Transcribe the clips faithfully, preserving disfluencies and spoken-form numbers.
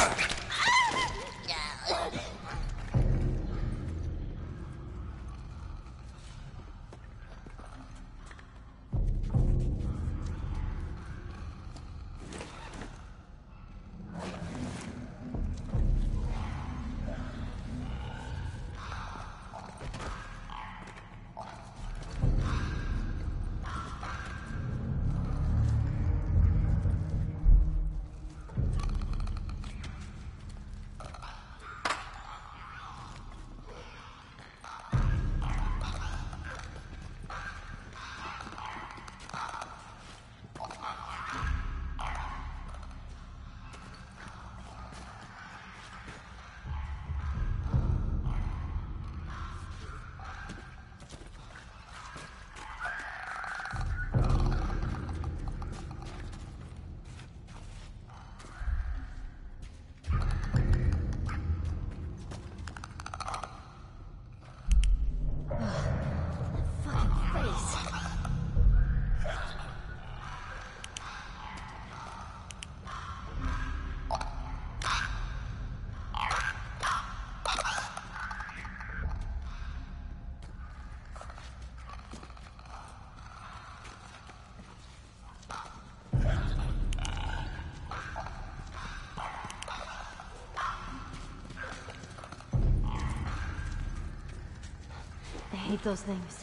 I hate those things.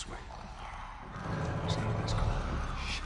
this way. See where this goes. Shit.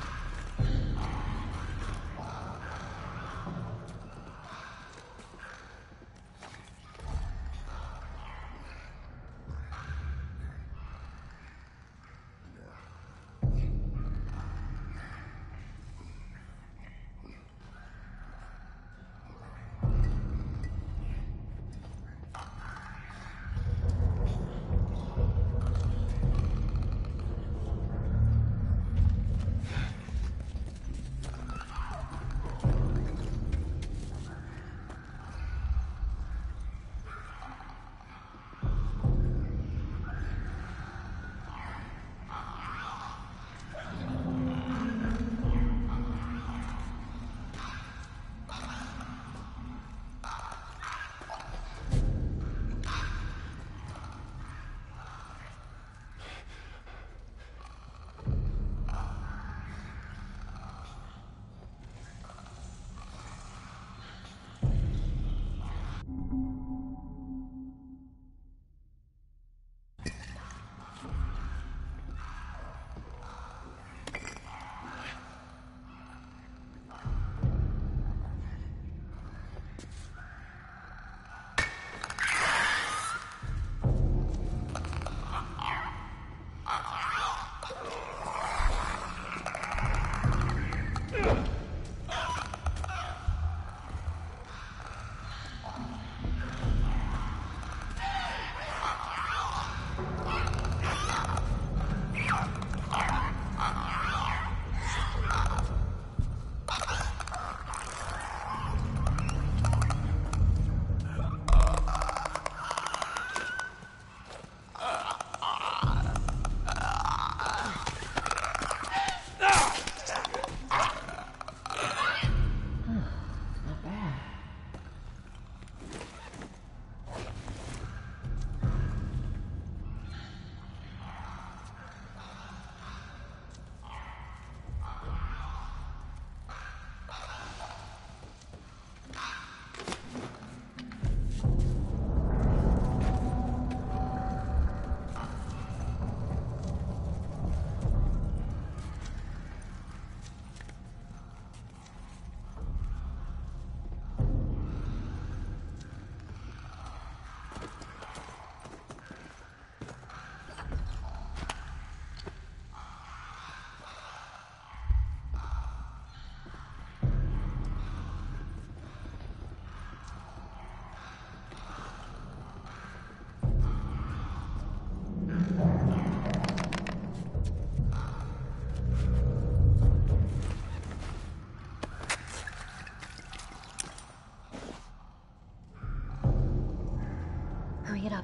Hurry it up.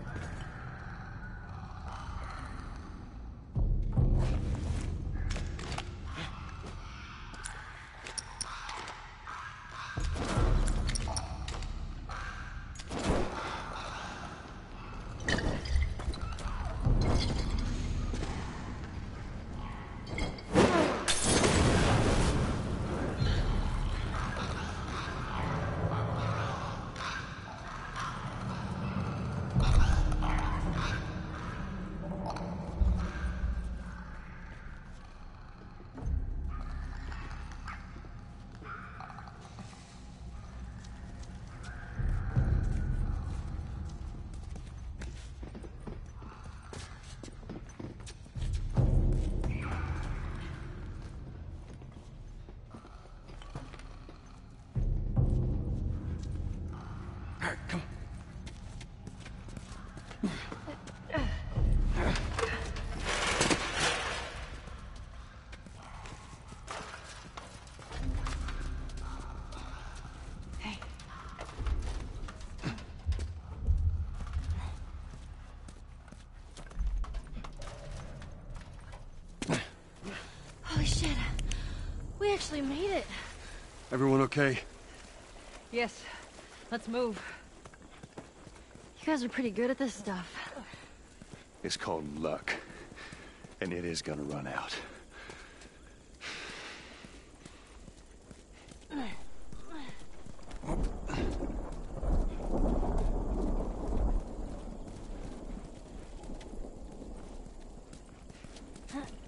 Holy shit. We actually made it. Everyone okay? Yes. Let's move. You guys are pretty good at this stuff. It's called luck. And it is gonna run out.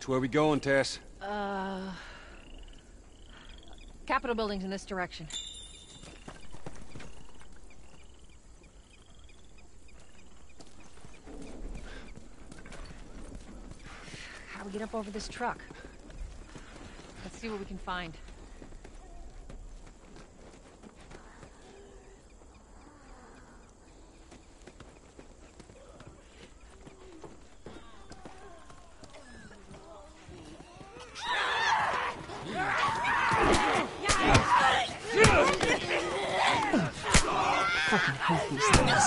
So where we going, Tess? Uh... Capitol building's in this direction. How do we get up over this truck? Let's see what we can find. Fucking hate these things.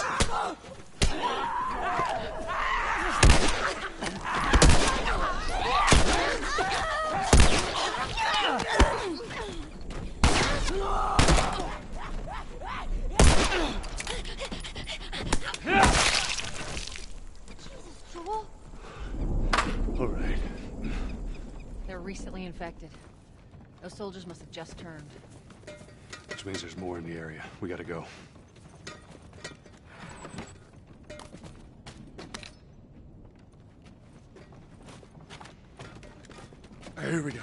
All right. They're recently infected. Those soldiers must have just turned. Which means there's more in the area. We gotta go. Here we go.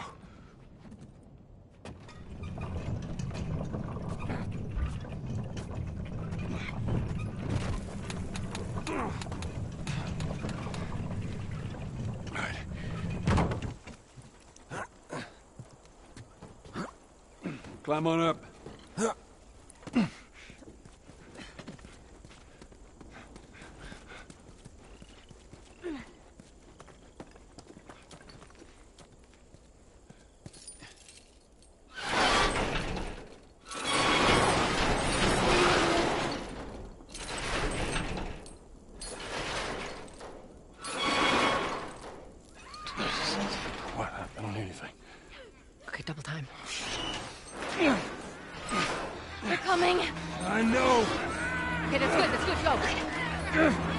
Climb on up. What? I don't hear anything. Okay, double time. They're coming! I know! Okay, that's good, that's good, go!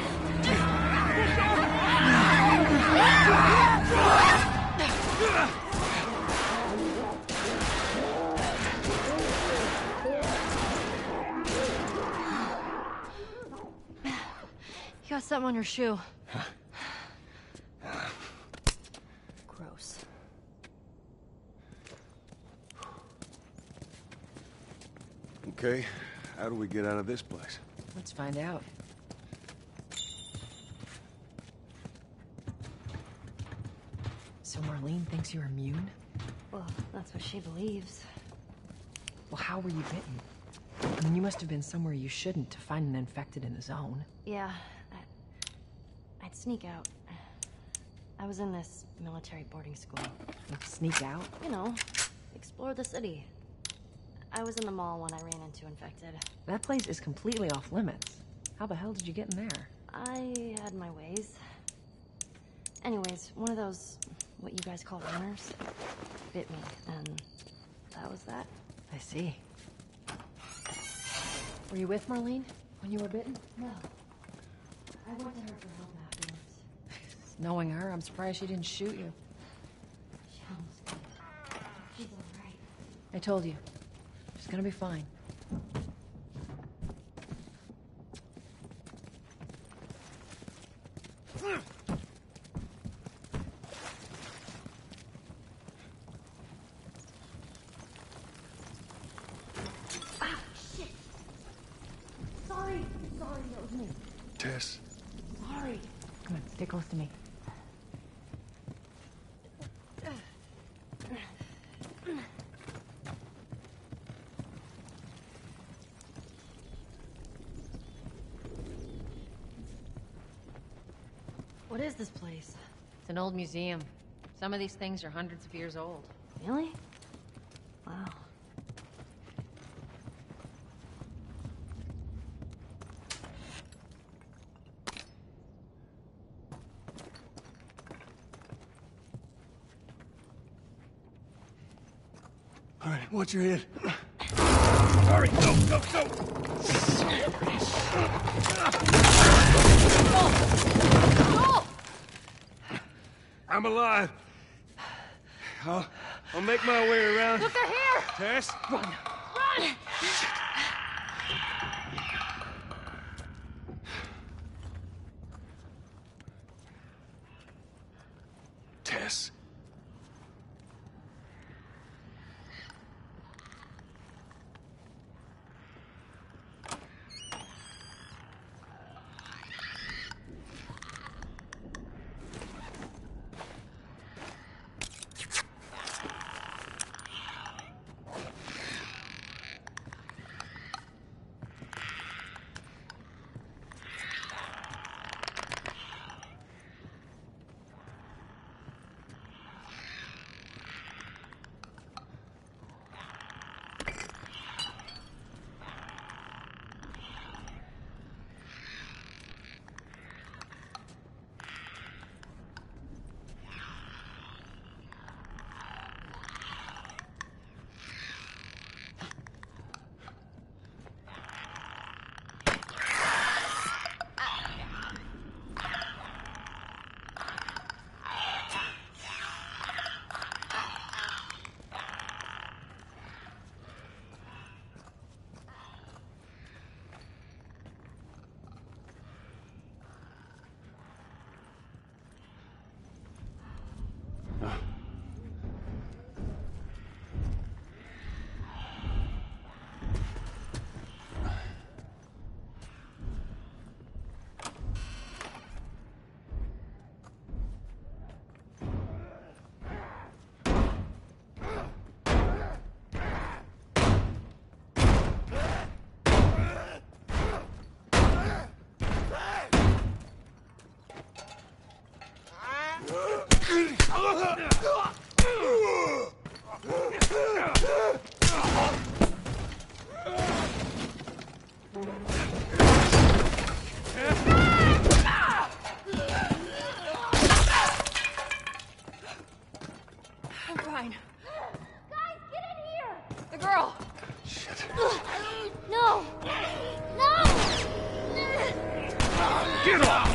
You got something on your shoe. Gross. Okay, how do we get out of this place? Let's find out. So Marlene thinks you're immune? Well, that's what she believes. Well, how were you bitten? I mean, you must have been somewhere you shouldn't to find an infected in the zone. Yeah, I, I'd sneak out. I was in this military boarding school. Like, sneak out? You know, explore the city. I was in the mall when I ran into infected. That place is completely off limits. How the hell did you get in there? I had my ways. Anyways, one of those, what you guys call runners, bit me, and that was that. I see. Were you with Marlene when you were bitten? No. I went to her for help afterwards. Knowing her, I'm surprised she didn't shoot you. She almost did. She's alright. I told you. She's gonna be fine. Ah, shit! Sorry! Sorry, that was me. Tess? Sorry. Come on, stay close to me. What is this place? It's an old museum. Some of these things are hundreds of years old. Really? Wow. All right, watch your head. Sorry, go, go, go! I'm alive. I'll, I'll make my way around. Look, they're here! Tess? Run! Run! Tess. Tess. I'm fine. Guys, get in here! The girl! Shit. No! No! Get off!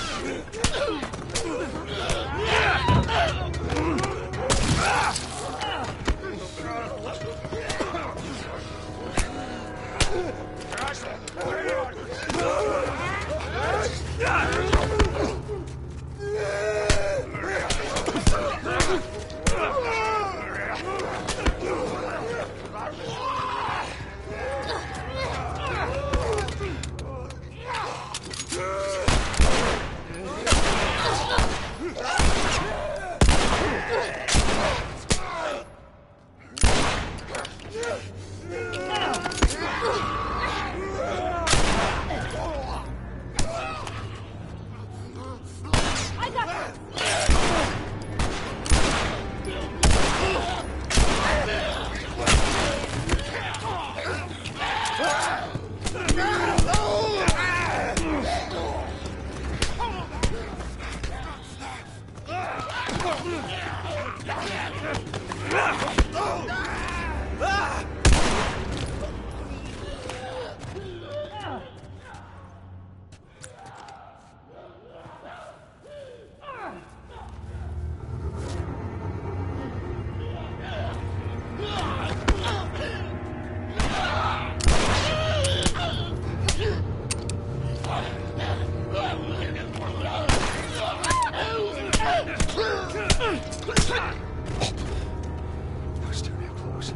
Push too damn close.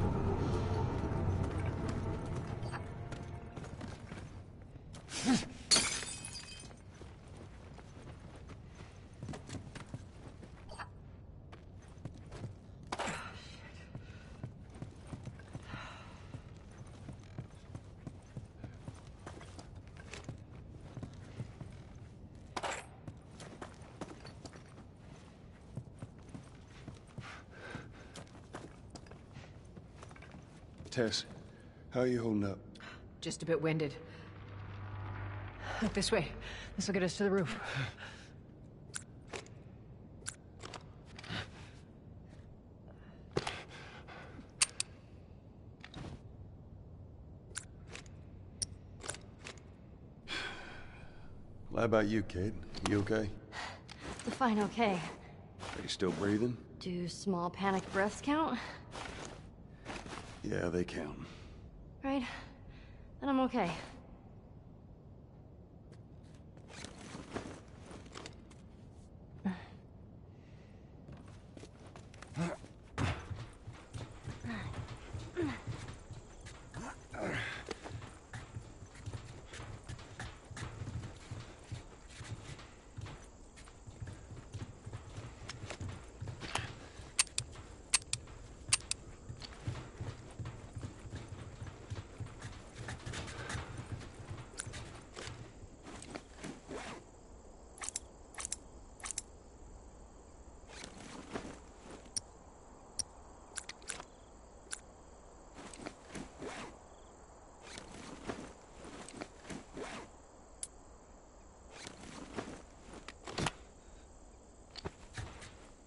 Tess, how are you holding up? Just a bit winded. Look this way. This will get us to the roof. Well, how about you, kid? You okay? Fine, okay. Are you still breathing? Do small panic breaths count? Yeah, they count. Right. Then I'm okay.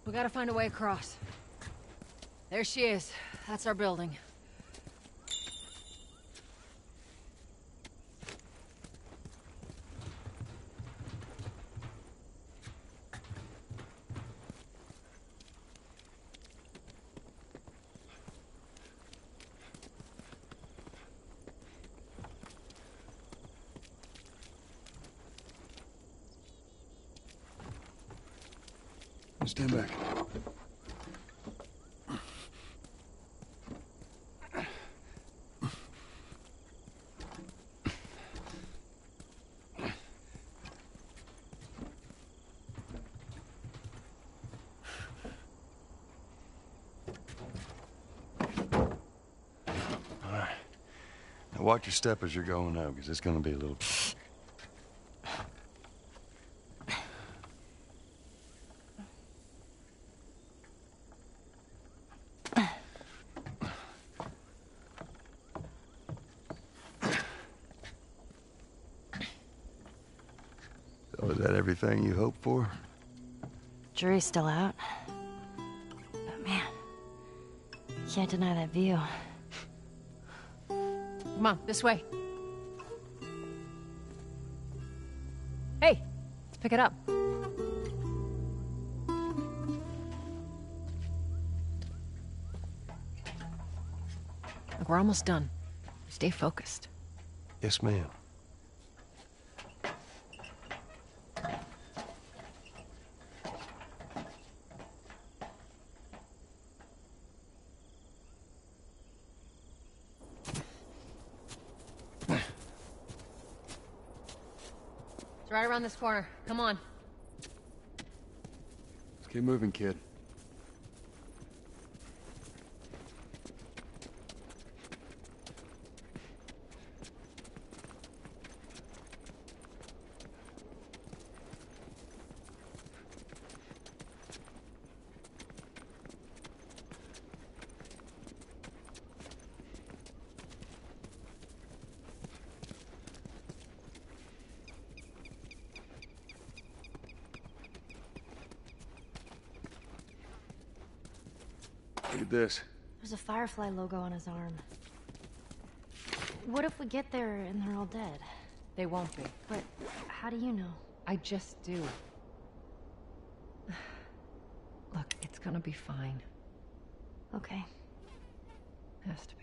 We gotta find a way across. There she is. That's our building. Stand back. All right. Now watch your step as you're going out, because it's going to be a little... So is that everything you hoped for? Jury's still out. But man, can't deny that view. Come on, this way. Hey, let's pick it up. Look, we're almost done. Stay focused. Yes, ma'am. It's right around this corner. Come on. Let's keep moving, kid. Look at this. There's a Firefly logo on his arm. What if we get there and they're all dead? They won't be. But how do you know? I just do. Look, it's gonna be fine. Okay. Has to be.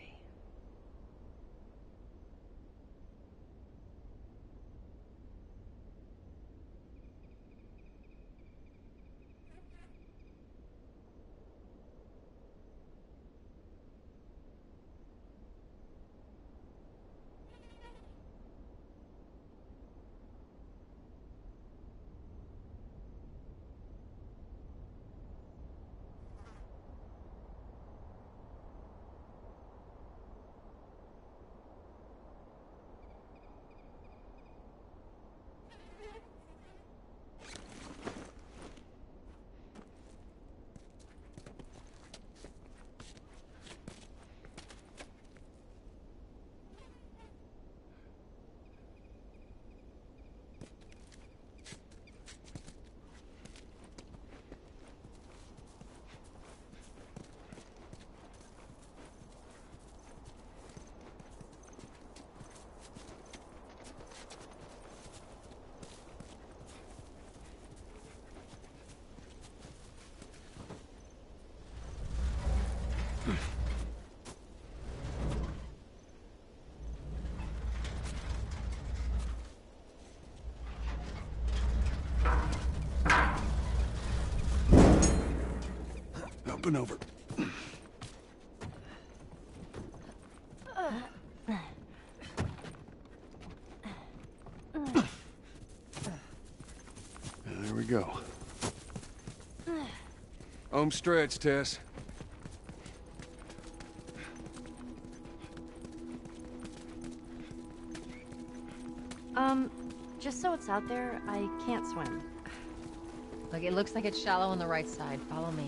Up and over. There we go. Home stretch, Tess. Um, just so it's out there, I can't swim. Look, it looks like it's shallow on the right side. Follow me.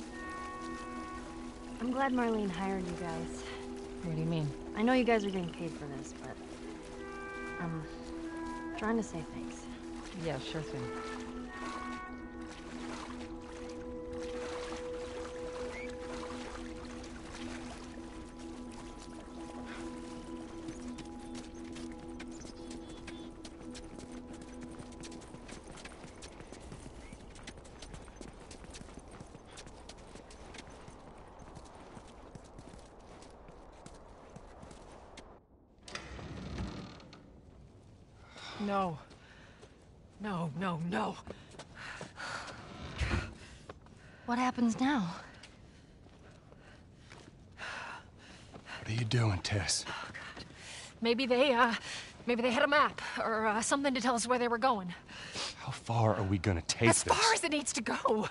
I'm glad Marlene hired you guys. What do you mean? I know you guys are getting paid for this, but I'm trying to say thanks. Yeah, sure thing. No. No, no, no. What happens now? What are you doing, Tess? Oh, God. Maybe they, uh, maybe they had a map, or uh, something to tell us where they were going. How far are we gonna take As this? far as it needs to go.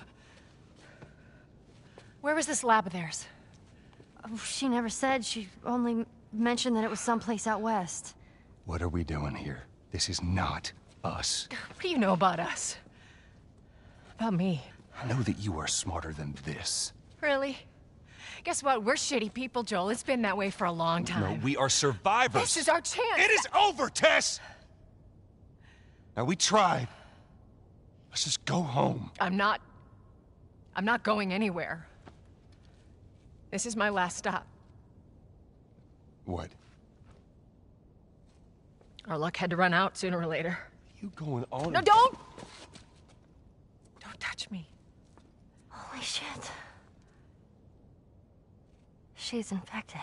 Where was this lab of theirs? Oh, she never said. She only mentioned that it was someplace out west. What are we doing here? This is not us. What do you know about us? About me? I know that you are smarter than this. Really? Guess what? We're shitty people, Joel. It's been that way for a long time. No, we are survivors. This is our chance. It is over, Tess! Now, we tried. Let's just go home. I'm not... I'm not going anywhere. This is my last stop. What? Our luck had to run out sooner or later. You going on? No, don't! Don't touch me. Holy shit. She's infected.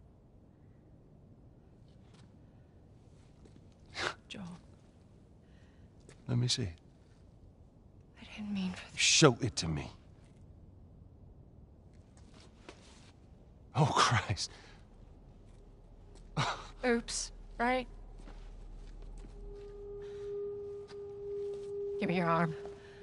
Joel, Let me see. I didn't mean for this. Show it to me. Oh, Christ. Oops, right? Give me your arm.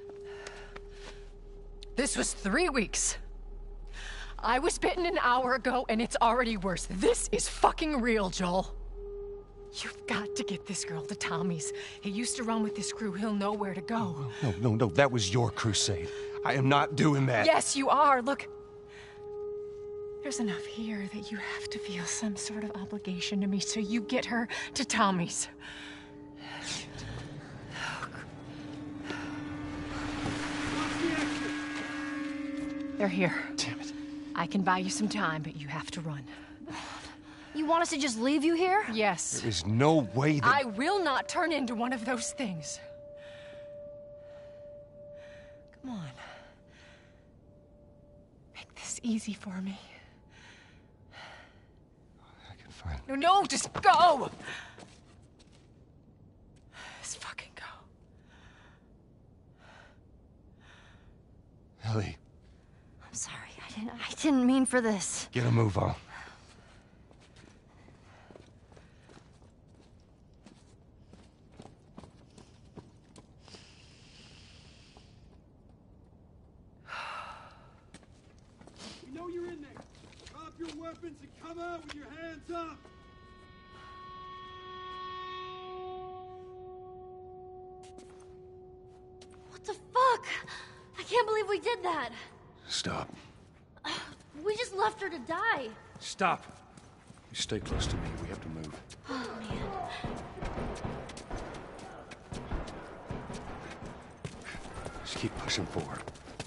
This was three weeks. I was bitten an hour ago, and it's already worse. This is fucking real, Joel. You've got to get this girl to Tommy's. He used to run with this crew. He'll know where to go. No, no, no. That was your crusade. I am not doing that. Yes, you are. Look. There's enough here that you have to feel some sort of obligation to me, so you get her to Tommy's. They're here. Damn it. I can buy you some time, but you have to run. You want us to just leave you here? Yes. There is no way that... I will not turn into one of those things. Come on. Make this easy for me. I can find... No, no, just go! Just fucking go. Ellie, I'm sorry. I didn't I didn't mean for this. get a move on. We know you're in there. Drop your weapons and come out with your hands up. What the fuck? I can't believe we did that. Stop. We just left her to die. Stop. You stay close to me. We have to move. Oh, man. Just keep pushing forward.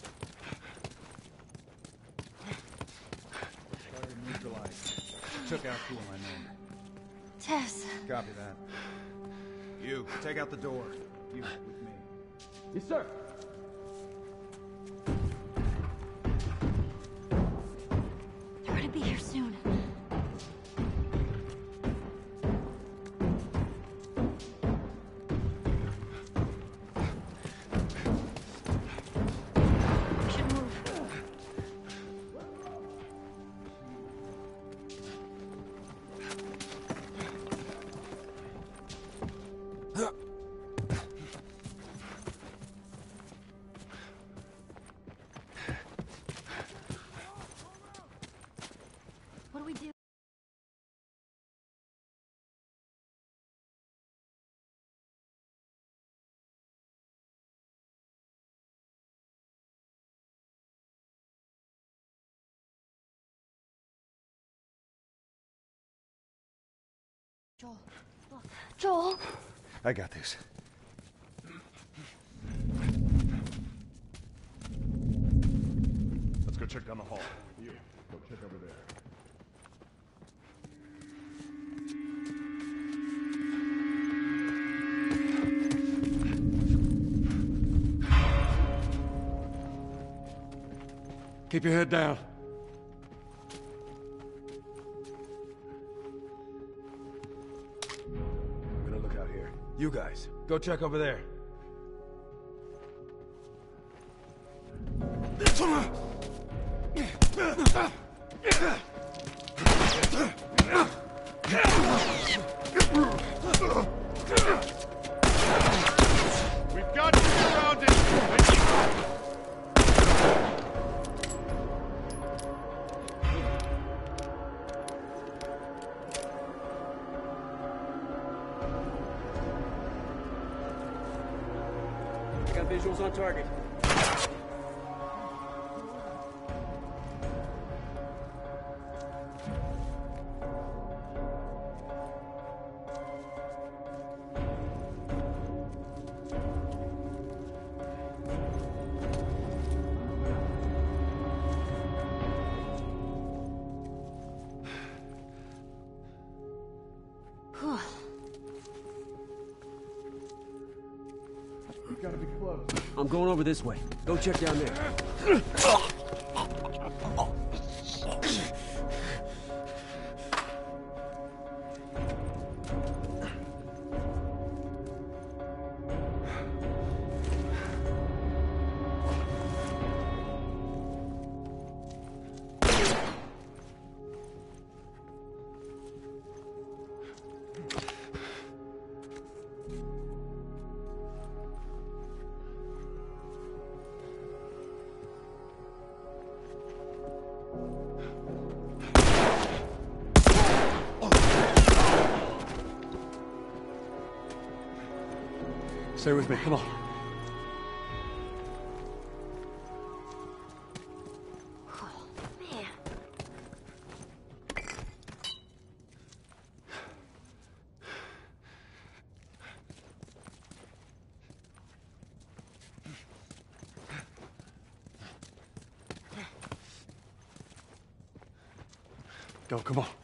Started neutralized. Took out two of my men. Tess. Copy that. You, take out the door. You, with me. Yes, sir. They're gonna be here soon. We should move. What do we do? Joel, look. Joel! I got this. Let's go check down the hall. You, go check over there. Keep your head down. I'm gonna look out here. You guys, Go check over there. We've got to surround it! I got visuals on target. Gotta be close. I'm going over this way. Go check down there. Stay with me, come on. Oh, man. Go, come on.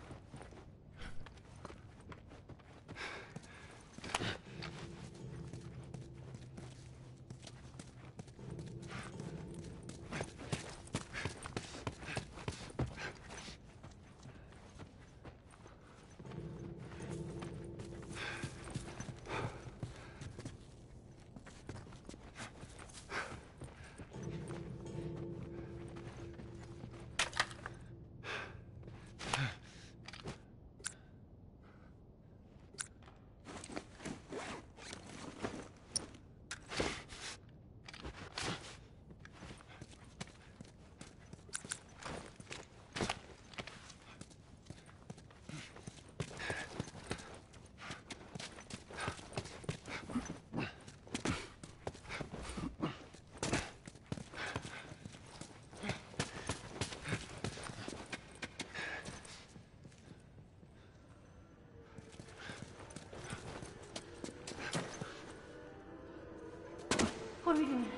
What are we doing?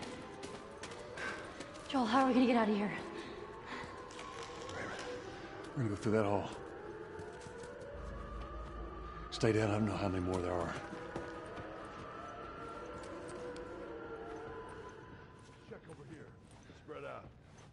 Joel, how are we gonna get out of here? We're gonna go through that hall. Stay down, I don't know how many more there are. Check over here. Spread out.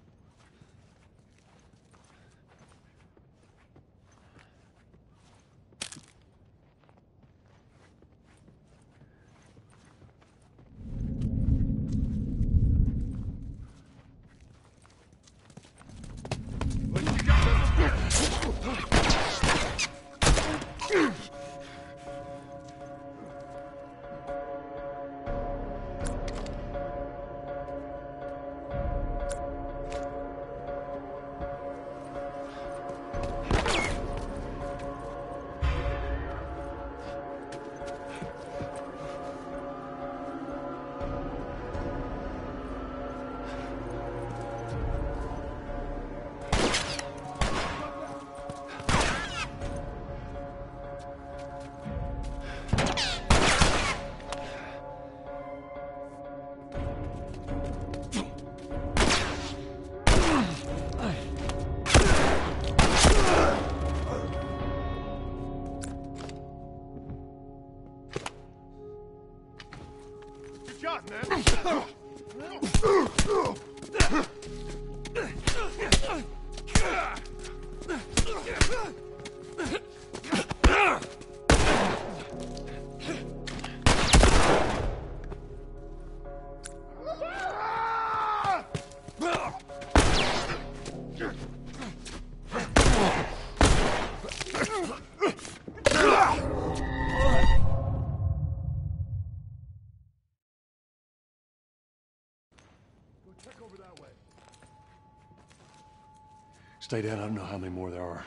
Shot, man. Stay down. I don't know how many more there are.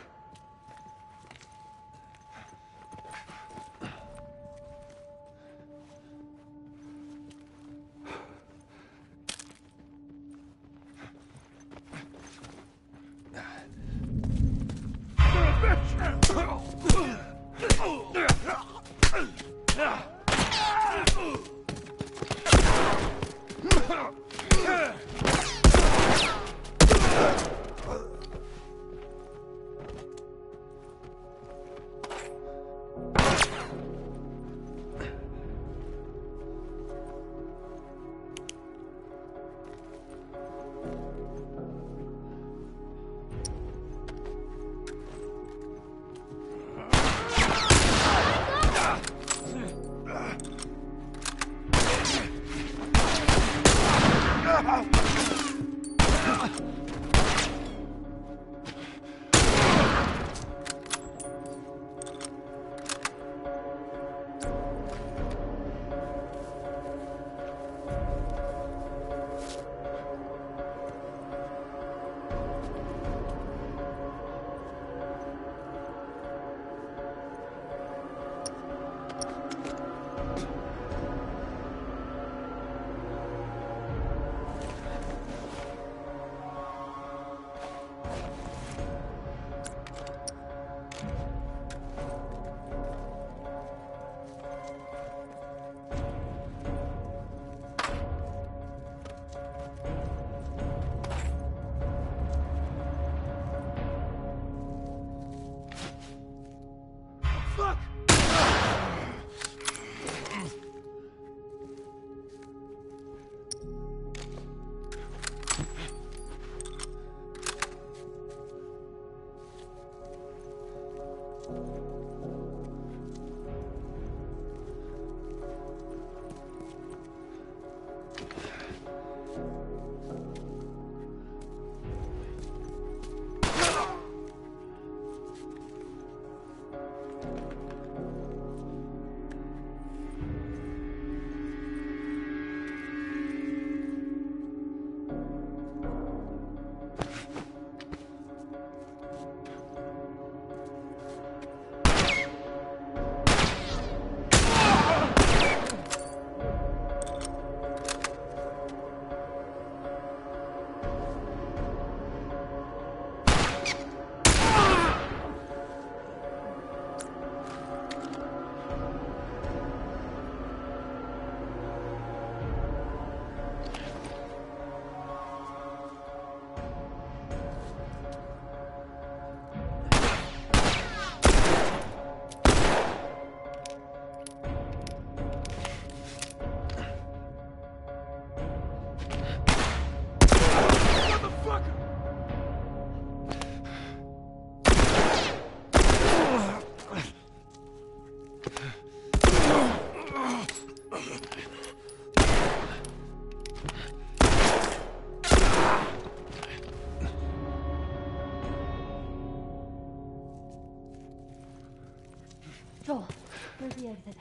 Joel, where's the exit?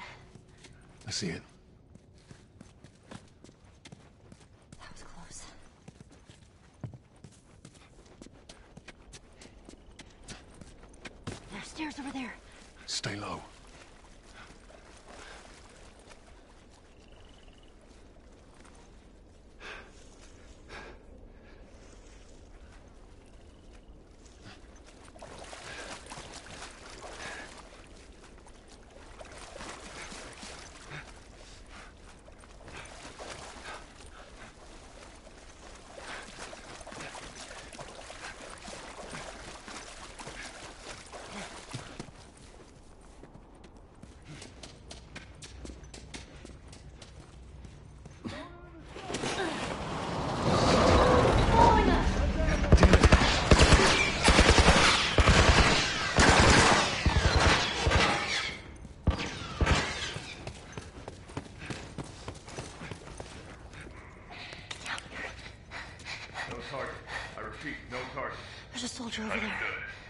I see it. That was close. There's stairs over there. Stay low. There's a soldier over there.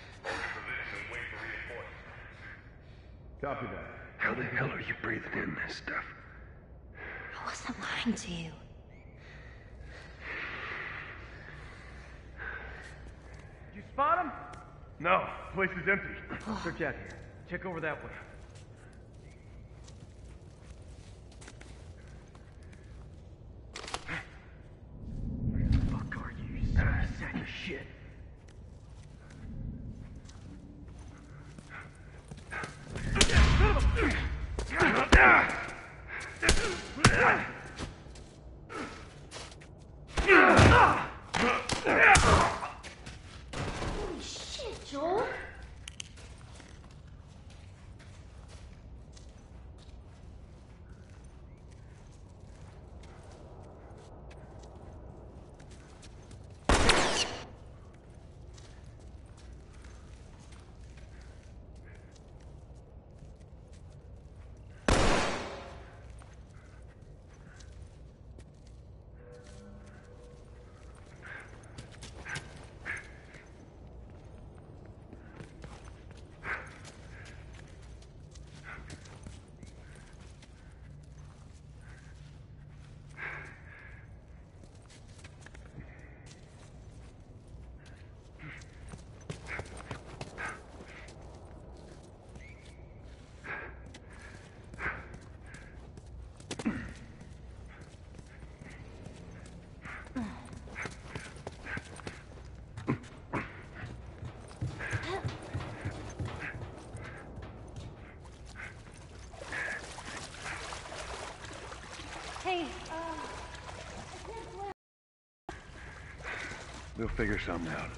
Copy that. How the hell are you breathing in this stuff? I wasn't lying to you. You spot him? No, place is empty. Search out here. Check over that way. Where the fuck are you, you sack of shit? Holy shit, Joel! Hey, uh, I can't swim. We'll figure something out.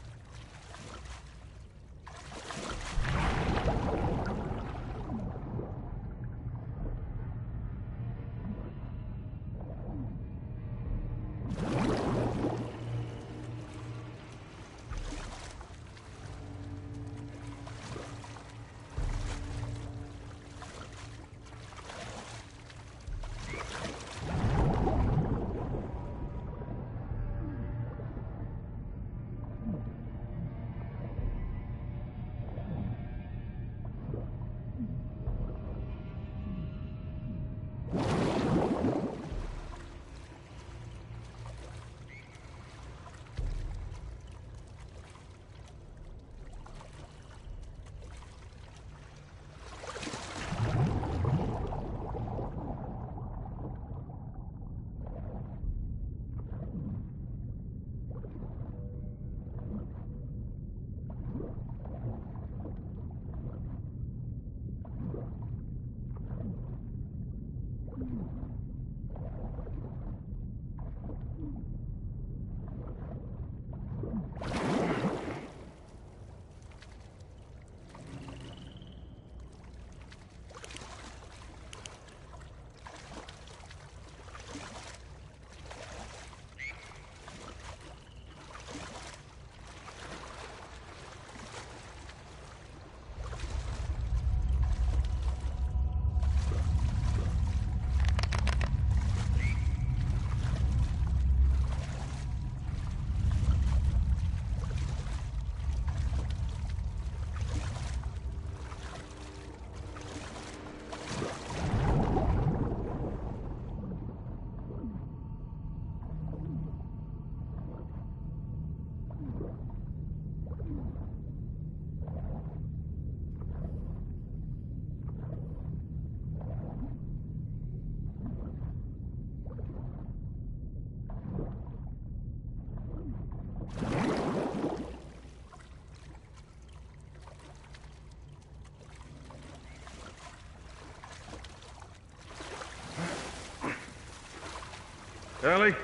Ellie?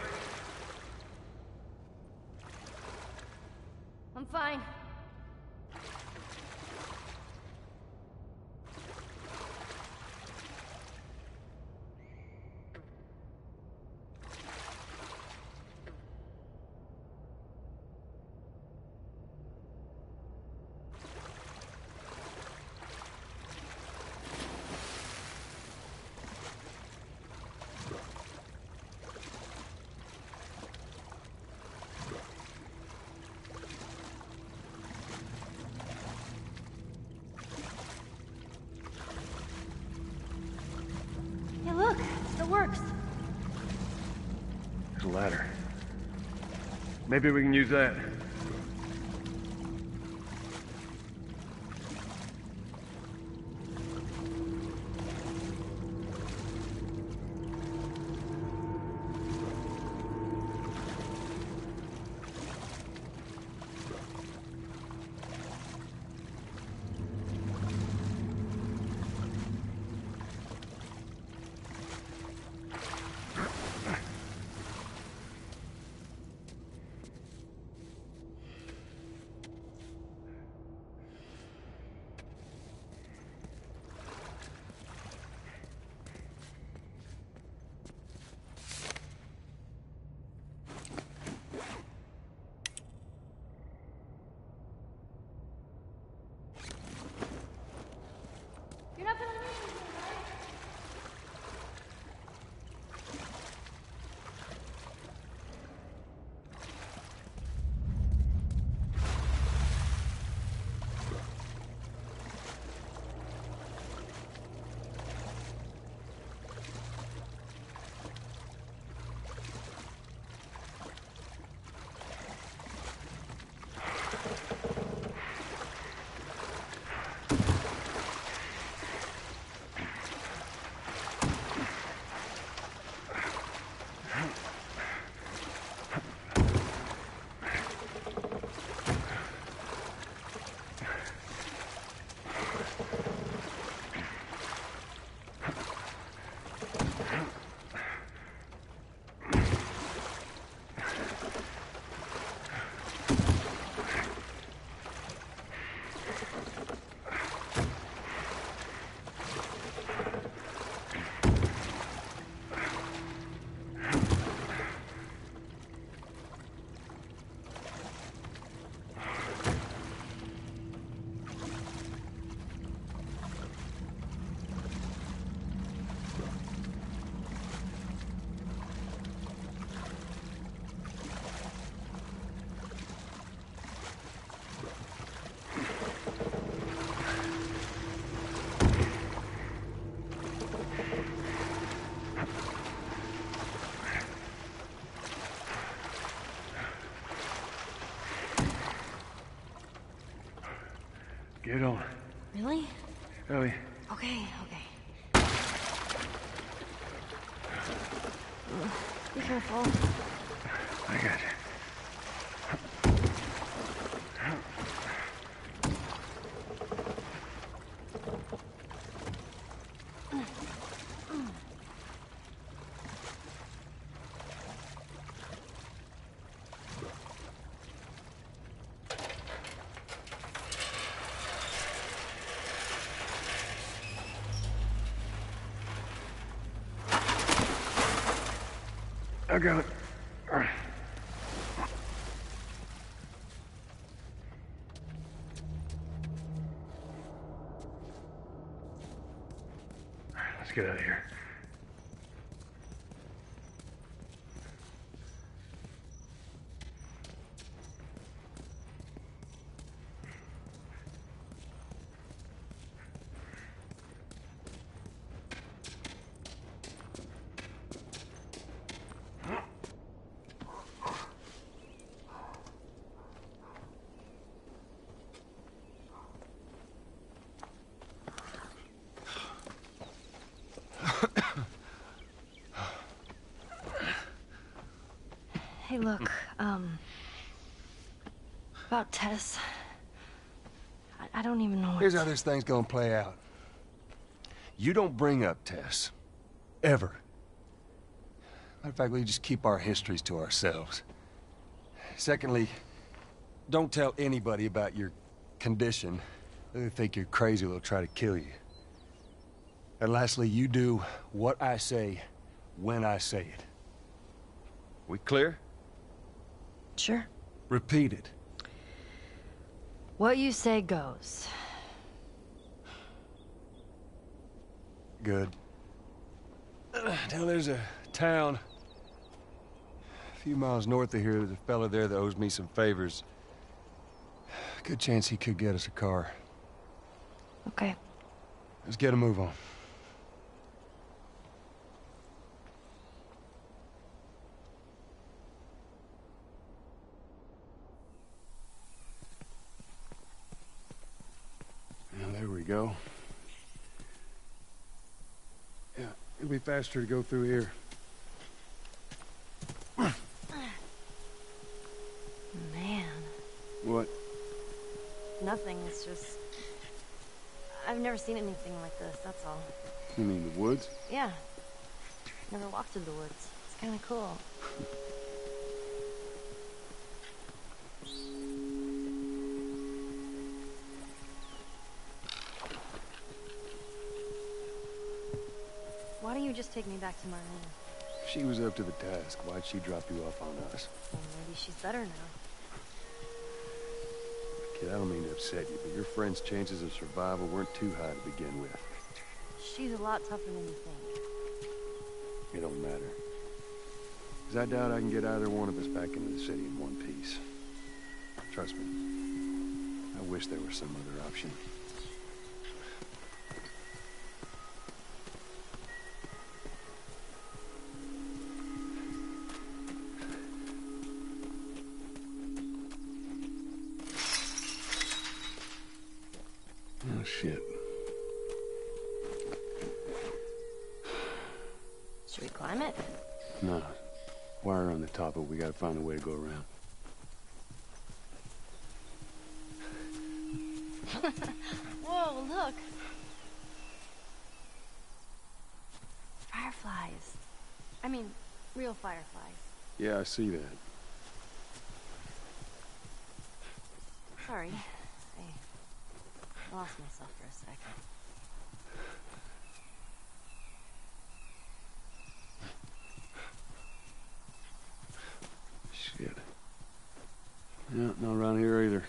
I'm fine. Hey, look, it still works. There's a ladder. Maybe we can use that. Get on. Really? Ellie. Okay, okay. Be careful. I got you. I got it. All right. Let's get out of here. Hey, look, um... about Tess. I, I don't even know what... Here's how this thing's gonna play out. You don't bring up Tess. Ever. Matter of fact, we just keep our histories to ourselves. Secondly, don't tell anybody about your condition. They think you're crazy, they'll try to kill you. And lastly, you do what I say, when I say it. We clear? Sure. Repeat it. What you say goes. Good. Now there's a town a few miles north of here. There's a fella there that owes me some favors. Good chance he could get us a car. Okay. Let's get a move on. Well, there we go. Yeah, it'll be faster to go through here. Man. What? Nothing, it's just... I've never seen anything like this, that's all. You mean the woods? Yeah. Never walked through the woods. It's kinda cool. Why don't you just take me back to Marlene? She was up to the task. Why'd she drop you off on us? Well, maybe she's better now. Kid, I don't mean to upset you, but your friend's chances of survival weren't too high to begin with. She's a lot tougher than you think. It don't matter. Because I doubt I can get either one of us back into the city in one piece. Trust me. I wish there was some other option. Oh, shit. Should we climb it? No. Wire on the top, but we gotta find a way to go around. Whoa, look! Fireflies. I mean, real fireflies. Yeah, I see that. Sorry. I lost myself for a second. Shit. Yeah, not around here either.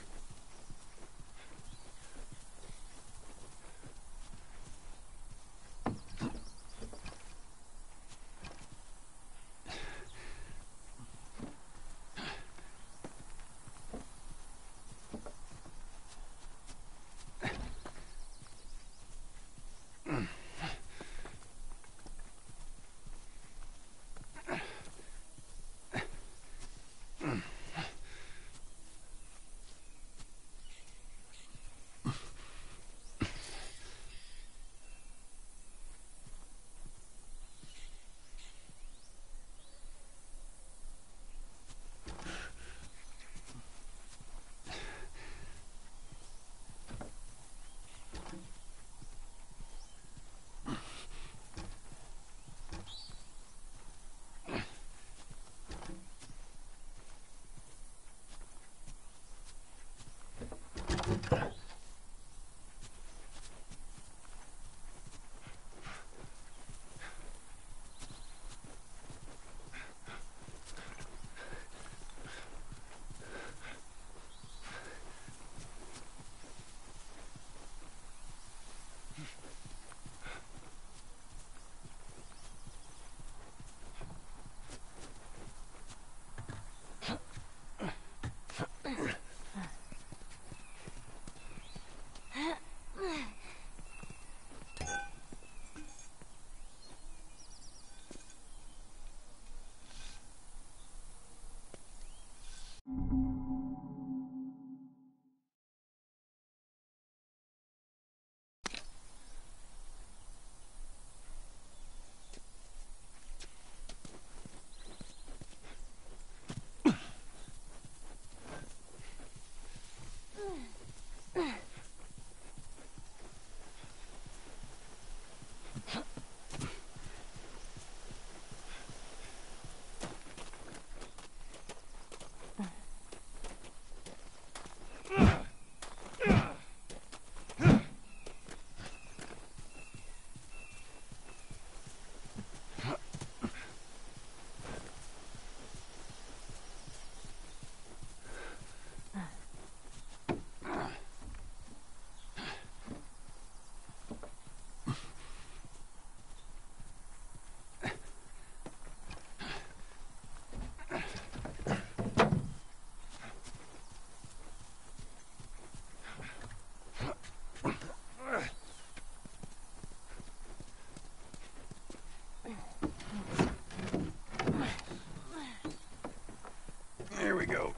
we go.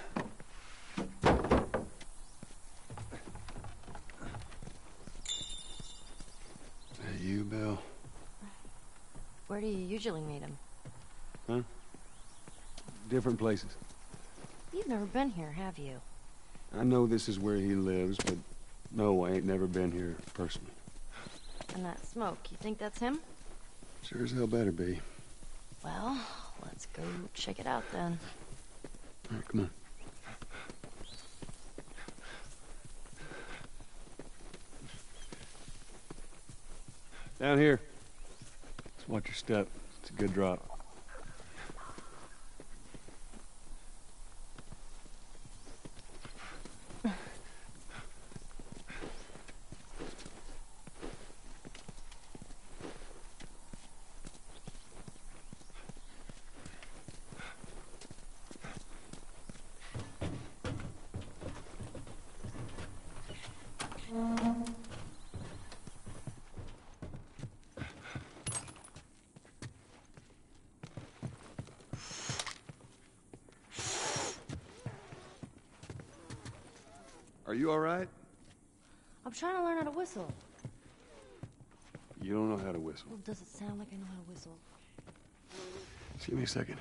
That you, Bill? Where do you usually meet him? Huh? Different places. You've never been here, have you? I know this is where he lives, but no, I ain't never been here personally. And that smoke, you think that's him? Sure as hell better be. Well, let's go check it out then. All right, come on. Down here. Just watch your step. It's a good drop. Are you all right? I'm trying to learn how to whistle. You don't know how to whistle. Well, does it sound like I know how to whistle? Just give me a second.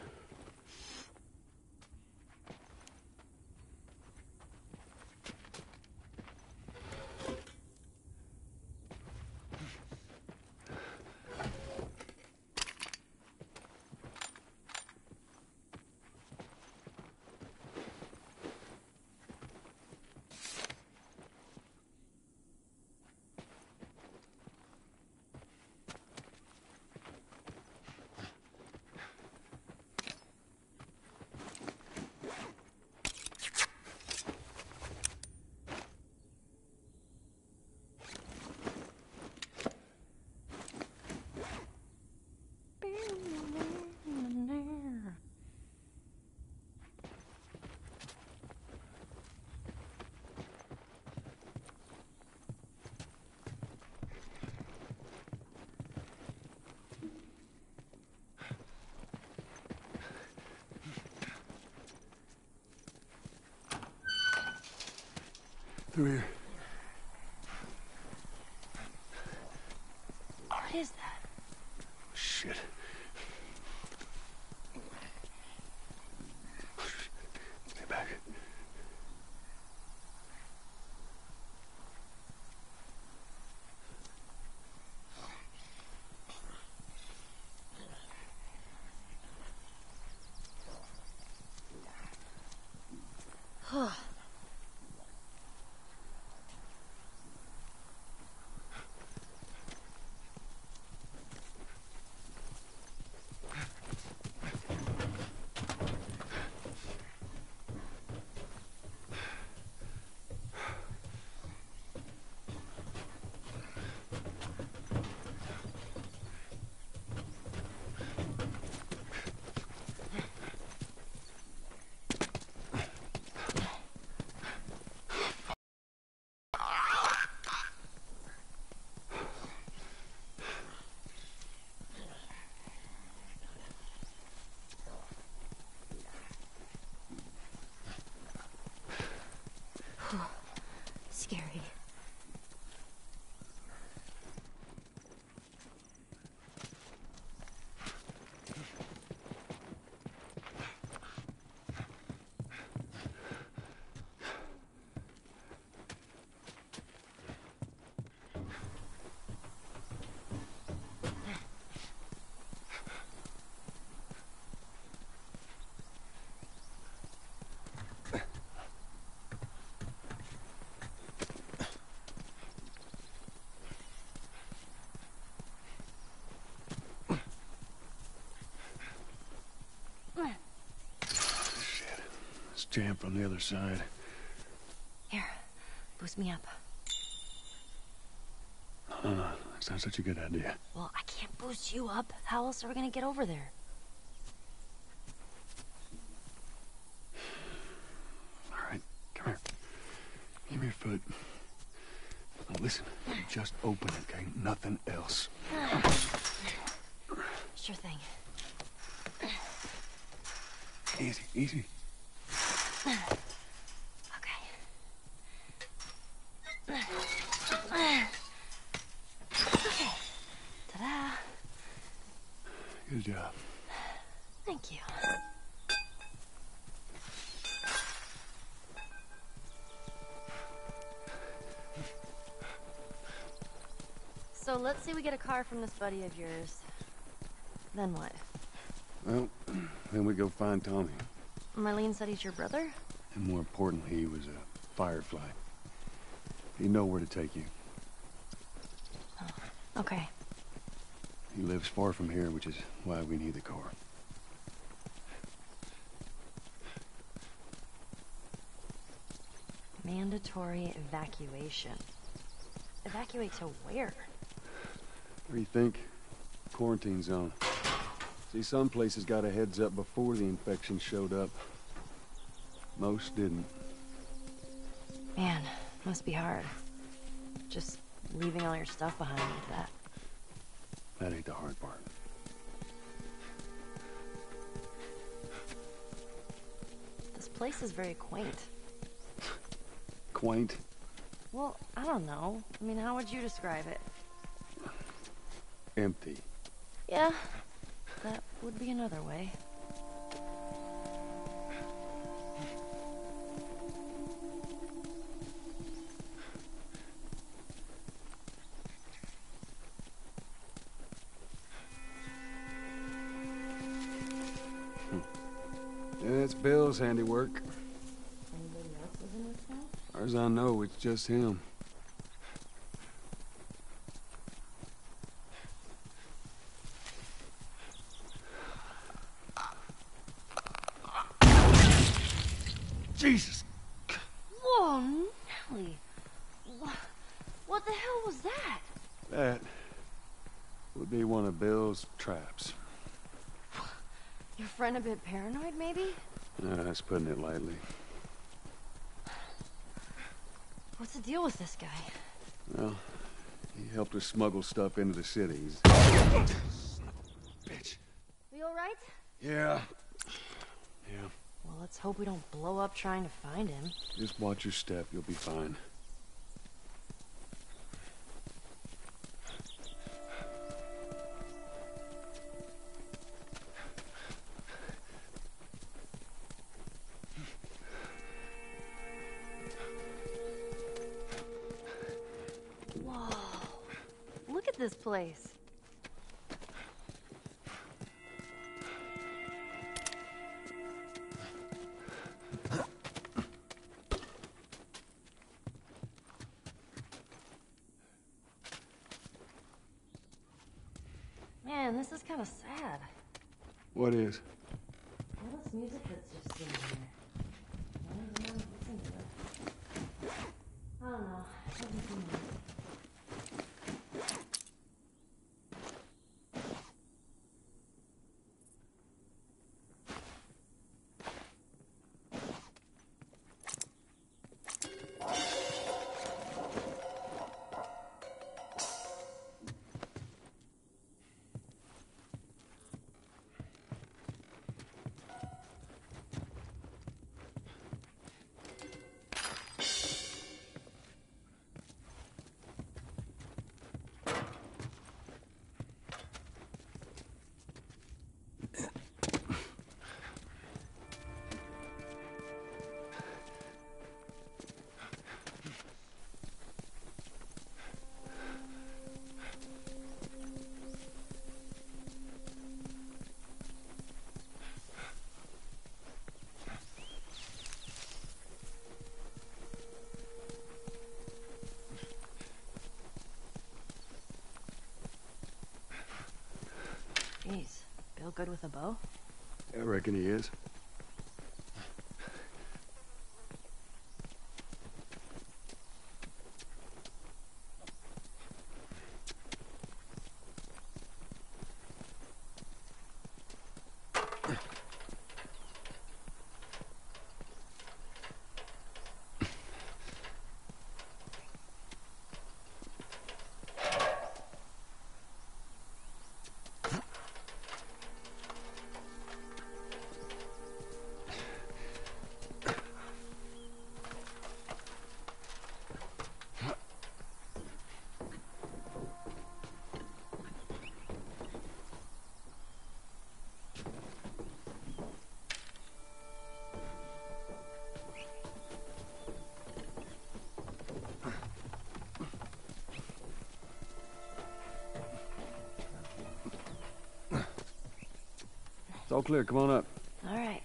Through here. What is that? Shit. Stay back. Scary. Jam from the other side. Here, boost me up. Uh, that's not such a good idea. Well, I can't boost you up. How else are we gonna get over there? All right, come here. Give me your foot. Now listen, just open it, okay? Nothing else. Sure thing. Easy, easy. Okay. Ta-da. Good job. Thank you. So let's say we get a car from this buddy of yours. Then what? Well, then we go find Tommy. Marlene said he's your brother? And more importantly, he was a firefly. He'd know where to take you. Oh, okay. He lives far from here, which is why we need the car. Mandatory evacuation. Evacuate to where? Where do you think? Quarantine zone. See, some places got a heads up before the infection showed up. Most didn't. Man, must be hard. Just leaving all your stuff behind like that. That ain't the hard part. This place is very quaint. Quaint? Well, I don't know. I mean, how would you describe it? Empty. Yeah, that would be another way. Yeah, it's Bill's handiwork. Anybody else live in this town? As far as I know, it's just him. Jesus! Whoa, Nelly! What, what the hell was that? That would be one of Bill's traps. Your friend a bit paranoid, maybe? Uh, that's putting it lightly. What's the deal with this guy? Well, he helped us smuggle stuff into the city. He's... Bitch. You alright? Yeah. Yeah. Well, let's hope we don't blow up trying to find him. Just watch your step. You'll be fine. Whoa. Look at this place. Man, this is kind of sad. What is? All this music that's just sitting here. Why does no one listen to it? I don't know. It doesn't seem right. Jeez, Bill good with a bow? I reckon he is. It's all clear. Come on up. All right.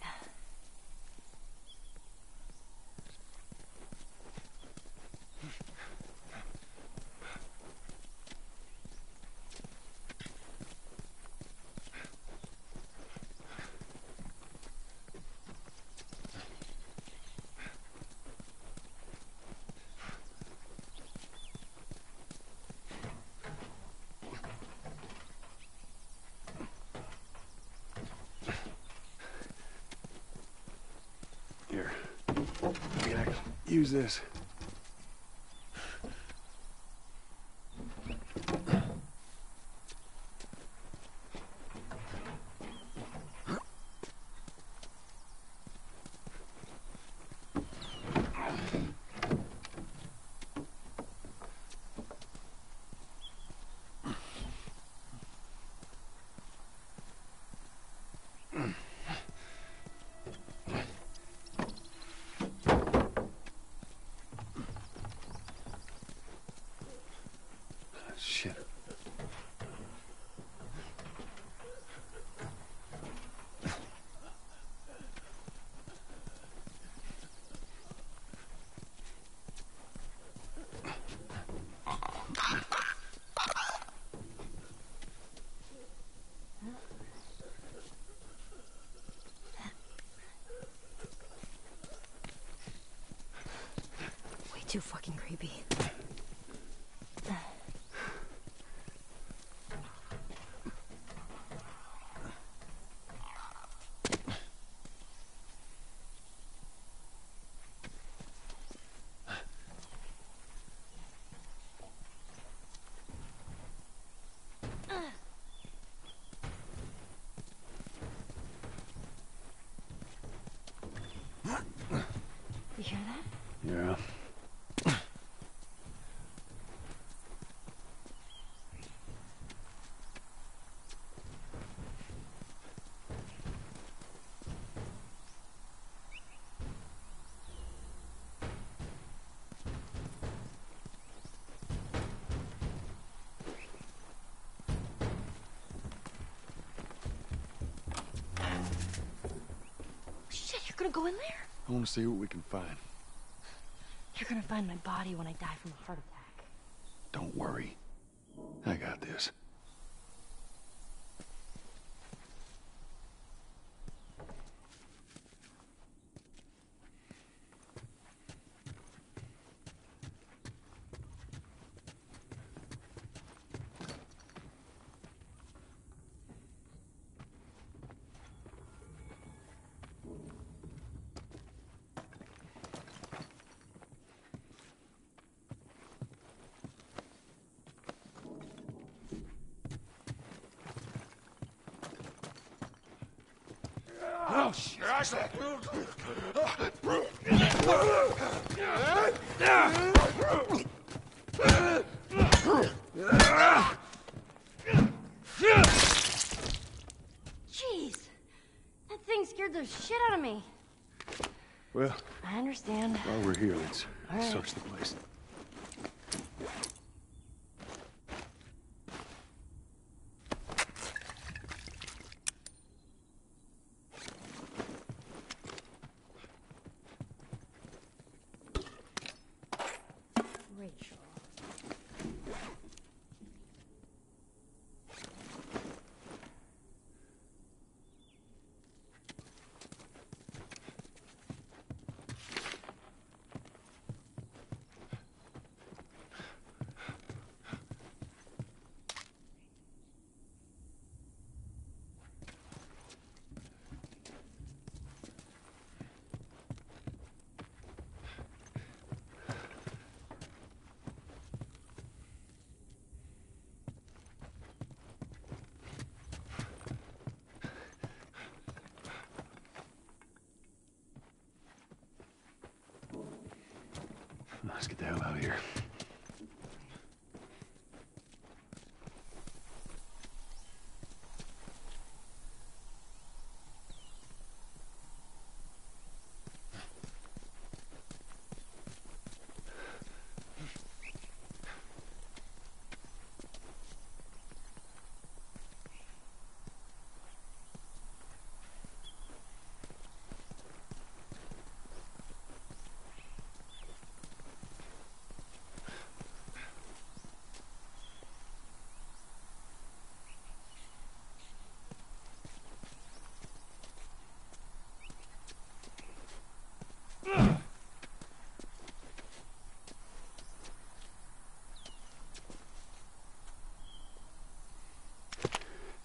Here. Yeah, use this. Shit. Way too fucking creepy. You hear that? Yeah. Shit, you're gonna go in there? I want to see what we can find. You're gonna find my body when I die from a heart attack. Don't worry. I got this. Oh, shit. Jeez! That thing scared the shit out of me. Well, I understand. while we're here, let's All right. search the place. Rachel. Let's get the hell out of here.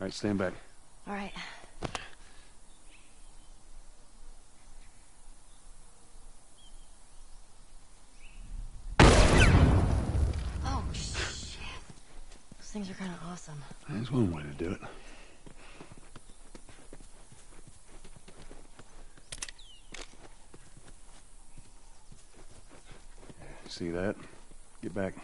right, stand back. All right. Oh, shit. Those things are kind of awesome. That's one way to do it. See that? Get back.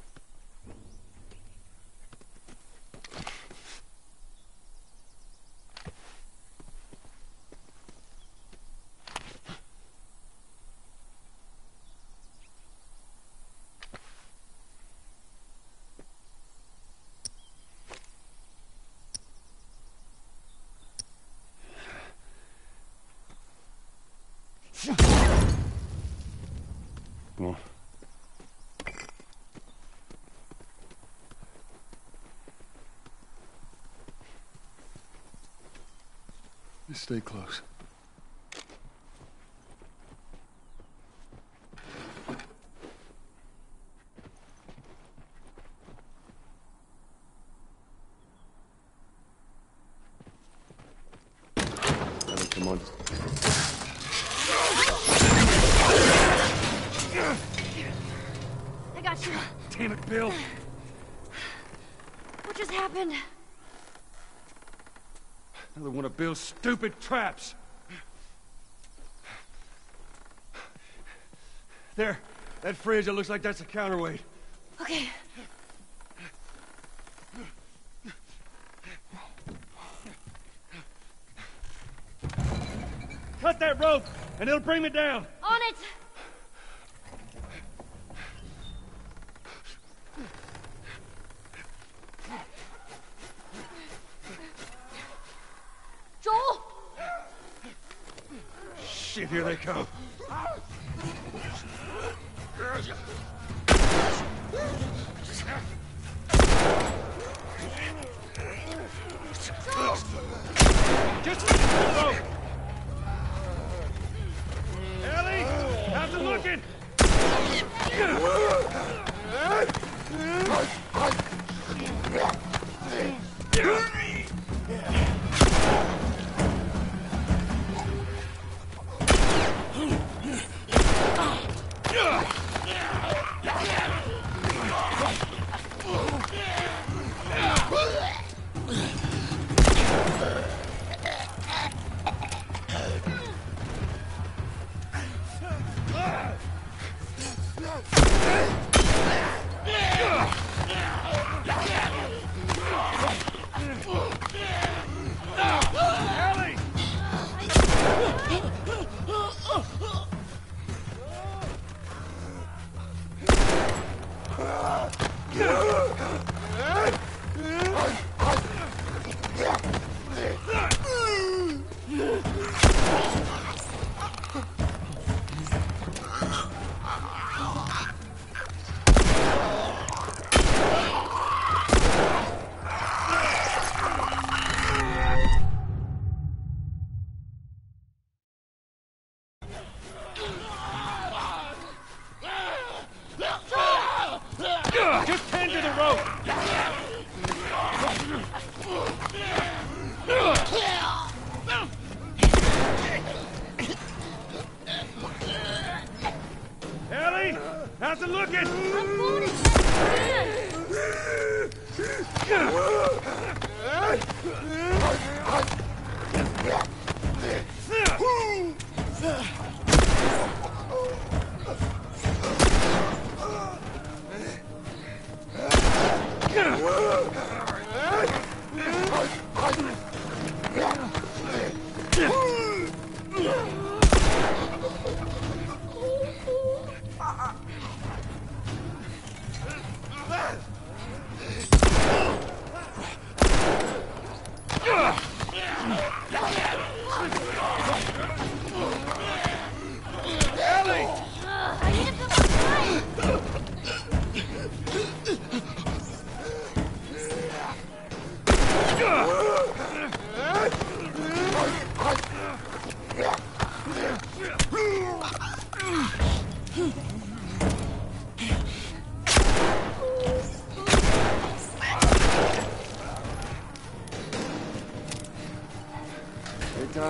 Come on. Just stay close. Ellie, come on. I got you. Damn it, Bill. What just happened? Another one of Bill's stupid traps. There. That fridge, it looks like that's a counterweight. Okay. Cut that rope, and it'll bring me down. On it! Joel! Shit, here they come. Just let go. Ellie, how's it looking? Just tend to the rope! Ellie, how's it looking? I'm going as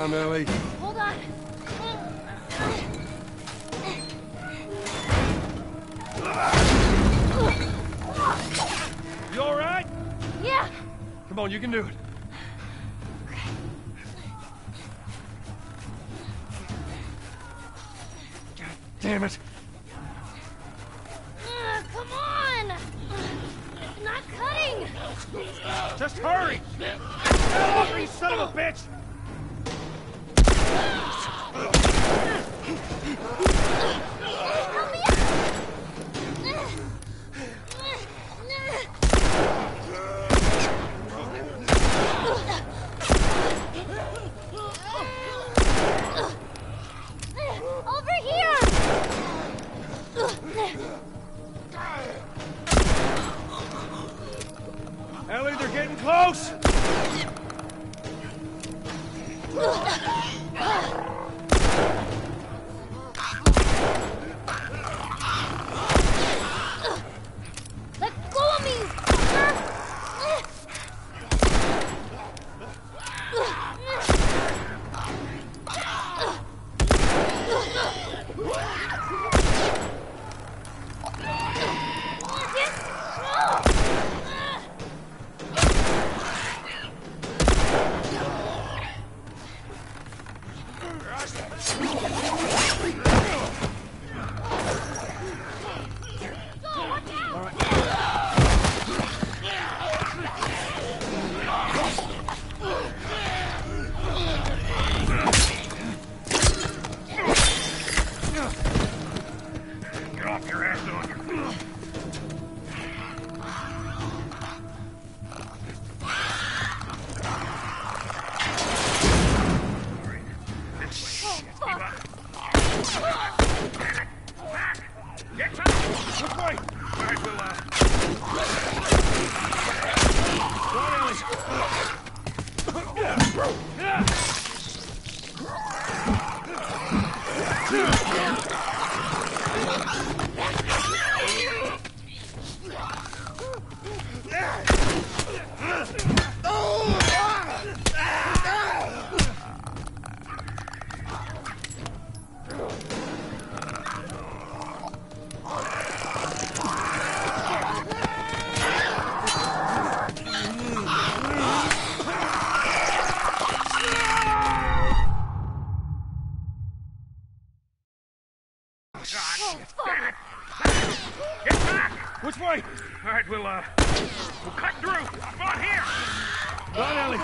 down, Ellie. Hold on. You all right? Yeah. Come on, you can do it. God damn it. Uh, come on. It's not cutting. Just hurry! Over, you son of a bitch! Help me out. Over here. Ellie, they're getting close! Let go of me, fucker. Get off your ass on your... Get back! Which way? All right, we'll, uh... Go on, Ellie. Get back! Which way? All right, we'll, uh... We'll cut through! Come on, here! Go on, Ellie.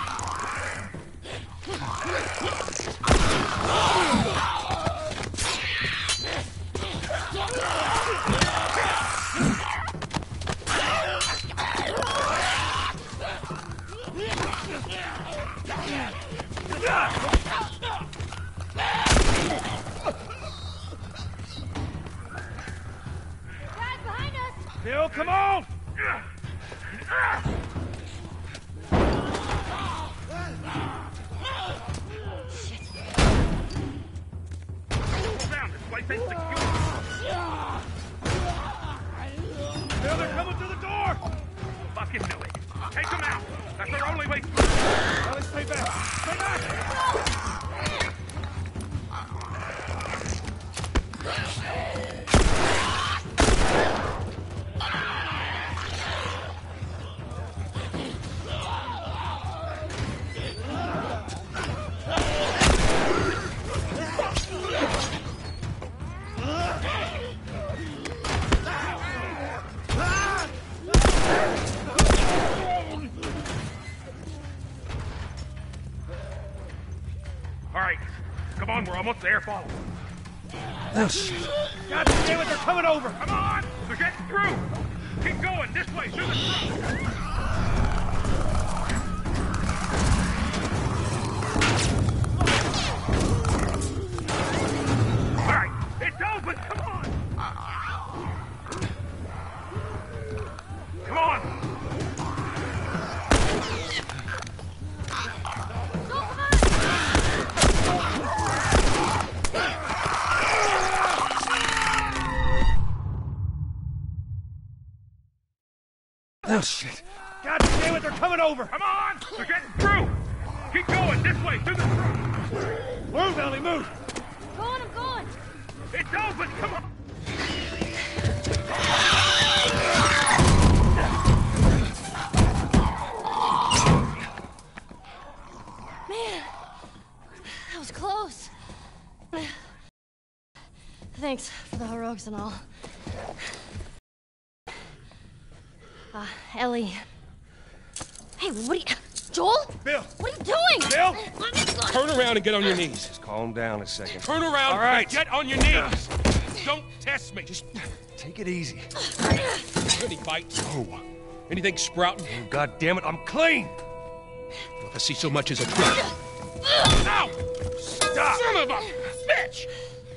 Guys, behind us. Bill, come on! Down, this place ain't secure. Bill, they're coming to the door! Fucking knew it. Take them out. That's our only way through. Ellie, stay back. Stay back! All right, come on, we're almost there. Follow. Oh, shit. God damn it, they're coming over. Come on, they're getting through. Keep going this way, through the truck. All right, it's open. Come on. Come on. Oh, shit. God damn it, they're coming over! Come on! They're getting through! Keep going, this way, through the front. Move, Ellie, move! I'm going, I'm going. It's open, come on. Man, that was close. Thanks for the heroics and all. Uh, Ellie. Hey, what are you... Joel? Bill! What are you doing? Bill! Let me go. Turn around and get on your knees. Just calm down a second. Turn around All right. and get on your knees. Don't test me. Just Take it easy. any bites. Oh. Anything sprouting? Oh, God damn it, I'm clean! If I see so much as a twig. Ow! Stop! Son of a bitch!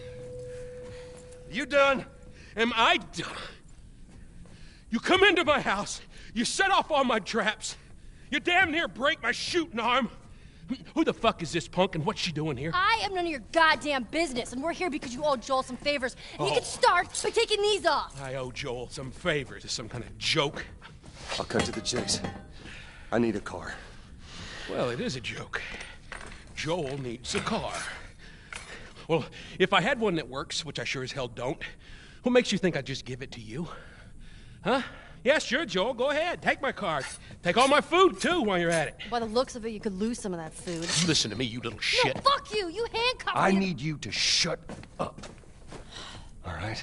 You done? Am I done? You come into my house, you set off all my traps, you damn near break my shooting arm. Who the fuck is this punk and what's she doing here? I am none of your goddamn business, and we're here because you owe Joel some favors. And you Oh. can start by taking these off. I owe Joel some favors. Is some kind of joke? I'll cut to the chase. I need a car. Well, it is a joke. Joel needs a car. Well, if I had one that works, which I sure as hell don't, what makes you think I'd just give it to you? Huh? Yeah, sure, Joel, go ahead. Take my car. Take all my food, too, while you're at it. By the looks of it, you could lose some of that food. Listen to me, you little shit. No, fuck you! You handcuffed me. I need you to shut up. All right?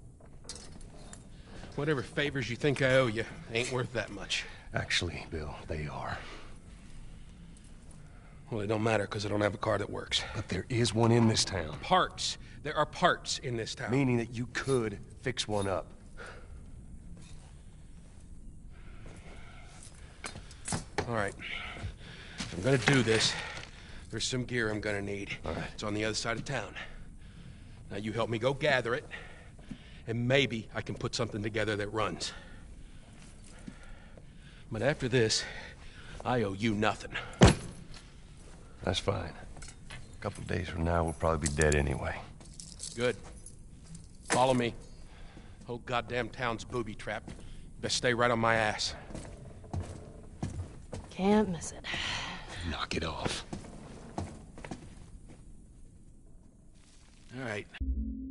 Whatever favors you think I owe you ain't worth that much. Actually, Bill, they are. Well, it don't matter, because I don't have a car that works. But there is one in this town. Parts. There are parts in this town. Meaning that you could fix one up. All right. If I'm gonna do this, there's some gear I'm gonna need. All right. It's on the other side of town. Now you help me go gather it, and maybe I can put something together that runs. But after this, I owe you nothing. That's fine. A couple days from now, we'll probably be dead anyway. Good. Follow me. Whole goddamn town's booby-trapped. Best stay right on my ass. Can't miss it. Knock it off. All right.